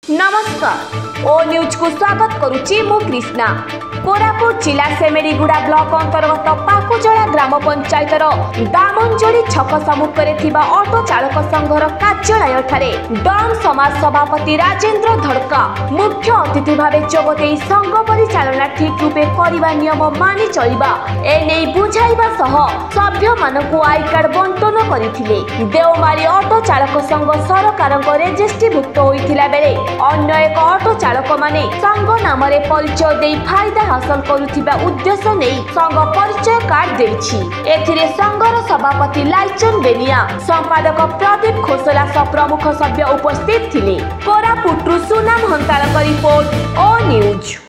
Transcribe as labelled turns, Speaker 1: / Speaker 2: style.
Speaker 1: नमस्कार ओ न्यूज को स्वागत करुच्ची मु कृष्णा। कोरापुट जिला सेमेरीगुड़ा ब्लॉक अंतर्गत पाकुजला ग्राम पंचायत दामंजोड़ी छक सम्मुखें थिबा ऑटो चालक संघर कार्यालय ठारे डॉन समाज सभापति राजेंद्र धड़का मुख्य अतिथि भावे जोगदे संघ परिचालना ठीक रूपे करने नियम मानि चलिबा एने बुझाइबा सह सभ्य मानकु आई कार्ड बंटन करथिले। देवमारी ऑटो चालक संघ सरकार रेजिस्ट्रीभुक्त होइथिला बेले अन्य एक ऑटो चालक माने संघ नाम परिचय दे फायदा हासिल करुथिबा उद्देश्य नहीं संघ परिचय कार्ड देछि। एथिरे संघर सभापति लाइचन बेनिया संपादक प्रदीप खोसला सह प्रमुख सभ्य उपस्थित थिले। कोरापुटरू सुनाम हंतालक रिपोर्ट ओ न्यूज।